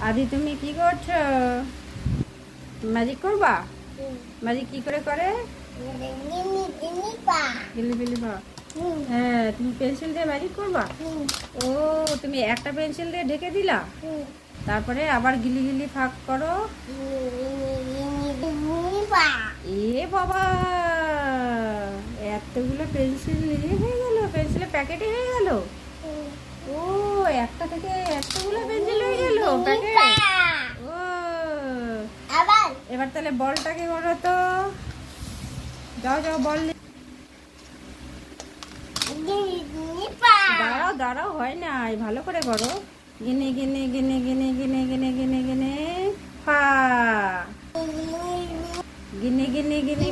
আদি তুমি কি করছো? ম্যাজিক করবা? ম্যাজিক কি করে করে? গিলি গিলি পা। হ্যাঁ, তুমি পেন্সিল দিয়ে ম্যাজিক করবা? ও, তুমি একটা পেন্সিল দিয়ে ঢেকে দিলা, তারপরে আবার গিলি গিলি ফাঁক করো। এ বাবা, এতগুলো পেন্সিল নিয়ে হয়ে গেল, পেন্সিলের প্যাকেটে হয়ে গেল। ও, একটা থেকে এতগুলো পেন্সিল হয়ে গেল প্যাকেট। ও, এবার তাহলে বলটাকে করো তো। যাও যাও, বল দাঁড়াও দাঁড়াও, হয় না, ভালো করে করো। গিনে গিনে গিনে গিনে গিনে গিনে গিনে গিনে ফা, গিনে গিনে গিনে।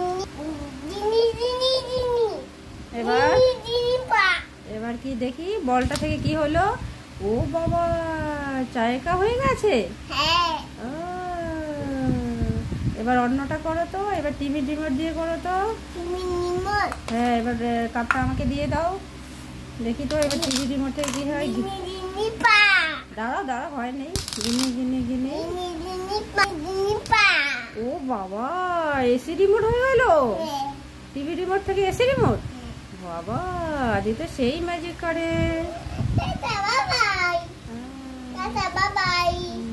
এবার এবার কি দেখি বলটা থেকে কি হলো? ও বাবা, চায়কা হয়ে গেছে। এবার অন্যটা করো তো, এবার টিভি রিমোট দিয়ে করো তো। হ্যাঁ, এবার কাপটা আমাকে দিয়ে দাও, দেখি তো এবার টিভি রিমোট থেকে কি হয়। দাঁড়াও দাঁড়াও, হয় নেই। গিনে গিনে গিনে। ও বাবা, এসি রিমোট হয়ে গেল। টিভি রিমোট থেকে এসি রিমোট। বাবা, আদি তো সেই ম্যাজিক করে।